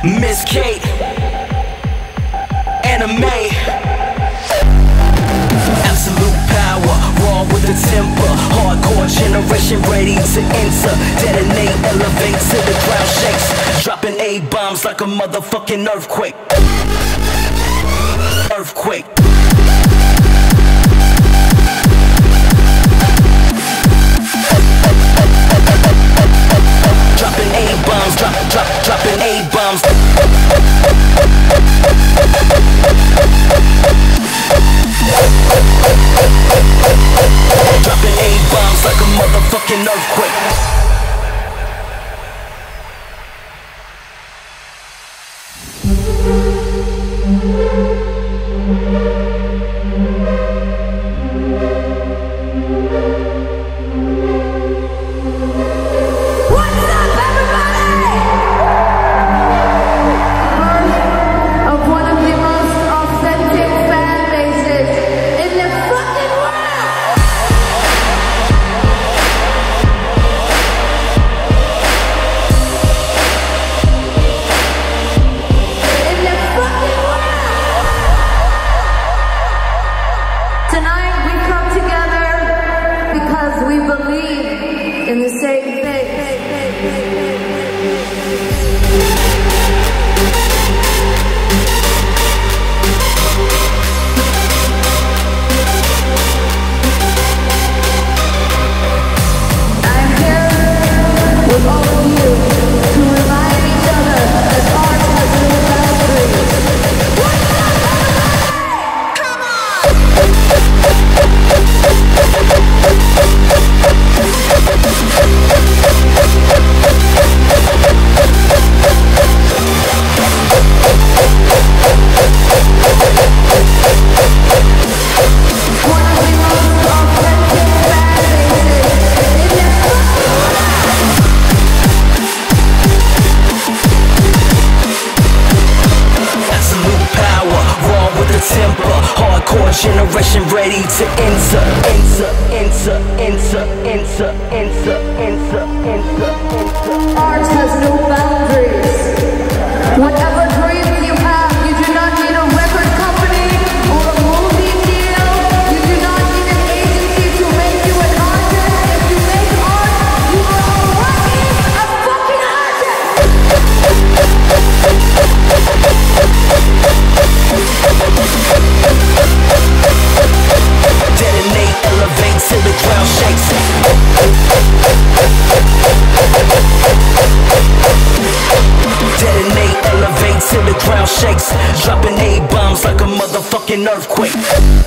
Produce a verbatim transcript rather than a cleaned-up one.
Miss Kate, AniMe. Absolute power, raw with the temper. Hardcore generation ready to enter. Detonate, elevate till the ground shakes. Dropping A-bombs like a motherfucking earthquake. Earthquake. Dropping A-bombs, drop, drop, dropping A-bombs. Dropping A-bombs like a motherfucking earthquake. Generation ready to enter, enter, enter, enter, enter, enter, enter, enter, enter. Art has no boundaries. Whatever dreams you have, you do not need a record company or a movie deal. You do not need an agency to make you an artist. If you make art, you are already a fucking artist. Detonate, elevate till the ground shakes. Detonate, elevate till the ground shakes. Dropping A-bombs like a motherfucking earthquake.